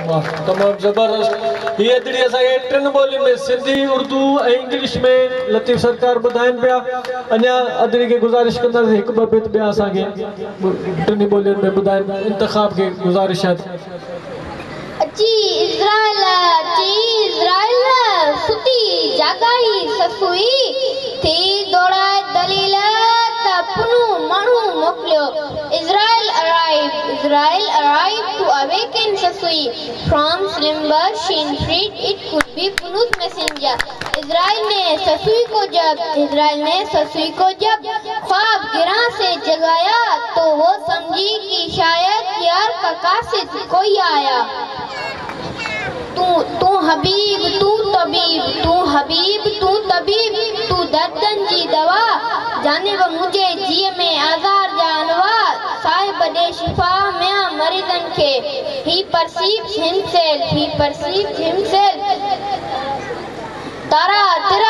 वाह तमाम जबरदस्त। ये अदड़ी असांखे टिन ॿोलियुनि में सिंधी उर्दू ऐं इंग्लिश में लतीफ़ सरकार ॿुधाइनि पिया। अञा अदड़ी खे गुज़ारिश कंदासीं हिकु ॿ बेत ॿिया असांखे टिनी ॿोलियुनि में ॿुधाइनि। इंतख़ाब खे गुज़ारिश आहे। अची इज़राइल सुती जागाई ससुई थी दौड़ाए दलील त पुनू माण्हू मोकिलियो। Israel arrived to awaken Sasui from slumber. She freed it could be Punu's messenger. Israel ने ससुई को जब ख्वाब गिरा से जगाया तो वो समझी कि शायद यार का कासिद कोई आया। तू हबीब तू तबीब तू दर्दन जी दवा जाने वो मुझे जिए में आज़ार जानवा साहिब दे शिफा में मरीजन के। He perceives himself तारा तेरा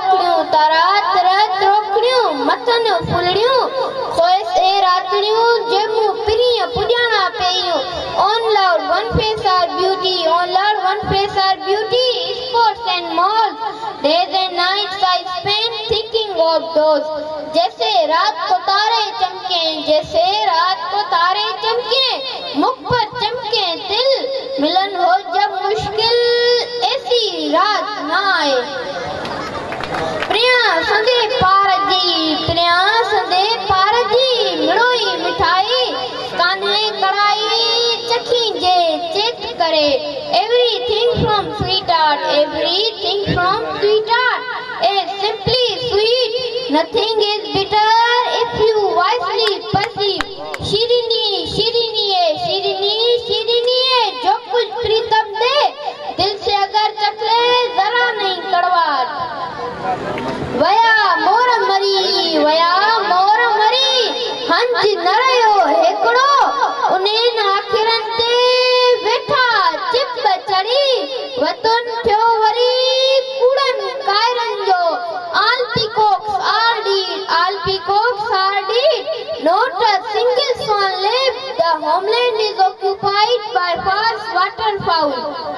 त्रोकड़ियों मथन फुलड़ियों खोस ए रातड़ियों जेमू पिरिया पुजाना पेयूं। On Lord one face are beauty sports and malls days and nights I spend thinking of those। जैसे रात को तारे चमके मुख पर चमके दिल मिलन हो जब मुश्किल ऐसी रात ना आए। प्रिया संदे पार जी मिड़ोई मिठाई कान्हे कढ़ाई चखी जे चेत करे। Everything from sweetheart is simply sweet, nothing is bitter if you wisely perceive। शीरीनी जो कुछ प्रीतम दे दिल से अगर चखले जरा नहीं कड़वा। वया मोर मरी हंज नरयो हेकड़ो उन्हें आखिरन ते वेठा चिप चढ़ी वतन थियो वरी कूड़न कायरन जो। All peacocks are dead, not a single swan left, the homeland is occupied by fierce waterfowl।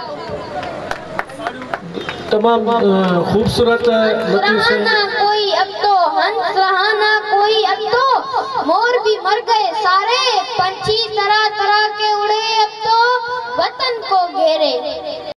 तमाम खूबसूरत कोई अब तो हंस रहाना कोई अब तो मोर भी मर गए सारे पंछी तरह तरह के उड़े अब तो वतन को घेरे।